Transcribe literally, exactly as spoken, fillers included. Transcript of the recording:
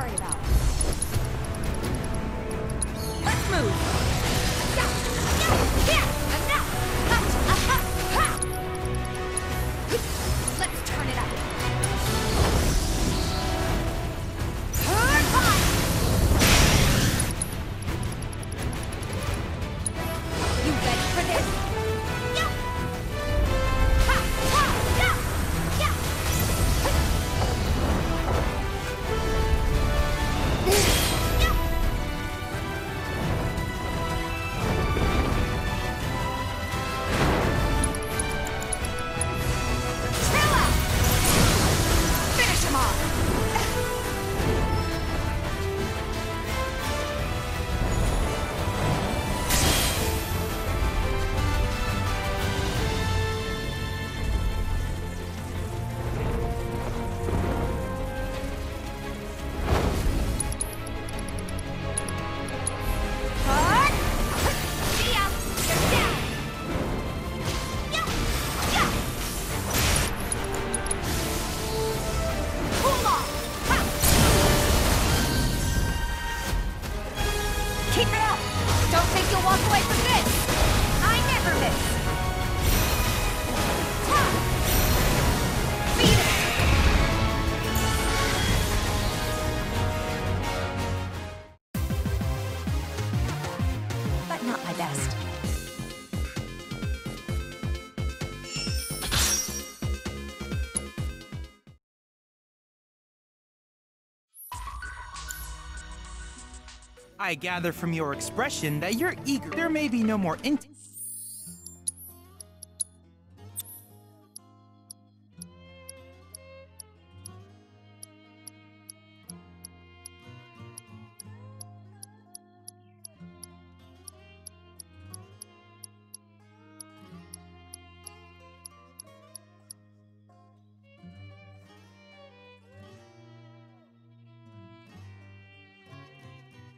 worry about. Let's move. Yeah, yeah, yeah, and now. Ha, ha, ha, ha. Let's turn it up. Turn high. You ready for this? Yeah. Ha, ha, yeah, yeah. Yeah. Chill out. Finish him off. Hard. See ya. You're down. Yeah. Yeah. Cool off. Ha. Keep it up. Don't think you'll walk away from this. I never miss. Ha. Beat it. But not my best. I gather from your expression that you're eager. There may be no more int-